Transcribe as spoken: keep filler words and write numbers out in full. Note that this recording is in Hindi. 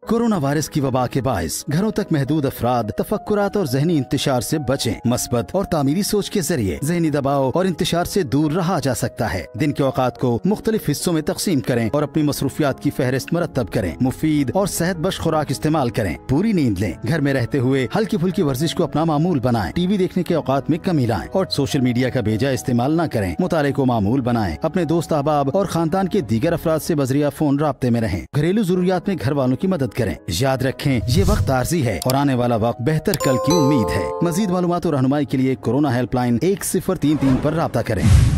कोरोना वायरस की वबा के बायस घरों तक महदूद अफराद तफक्कुरात और जहनी इंतशार से बचें। मस्बत और तामीरी सोच के जरिए जहनी दबाव और इंतशार से दूर रहा जा सकता है। दिन के औकात को मुख्तलिफ हिस्सों में तकसीम करें और अपनी मसरूफियात की फहरिस्त मरतब करें। मुफीद और सेहत बख्श खुराक इस्तेमाल करें। पूरी नींद लें। घर में रहते हुए हल्की फुल्की वर्जिश को अपना मामूल बनाएं। टीवी देखने के औकात में कमी लाएं और सोशल मीडिया का बेजा इस्तेमाल न करें। मुताले को मामूल बनाएं। अपने दोस्त अहबाब और खानदान के दीगर अफराद से बजरिया फोन राब्ते में रहें। घरेलू जरूरियात में घर वालों की मदद करें। याद रखें, ये वक्त आर्जी है और आने वाला वक्त बेहतर कल की उम्मीद है। मजीद मालूमात और रहनुमाई के लिए कोरोना हेल्पलाइन एक सिफर तीन तीन पर राब्ता करें।